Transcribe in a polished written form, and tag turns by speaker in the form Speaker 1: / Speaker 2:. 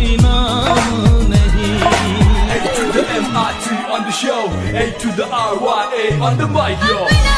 Speaker 1: कोई नाम नहीं।
Speaker 2: A to the M-I-T on the show, A to the R-Y-A on the mic, yo.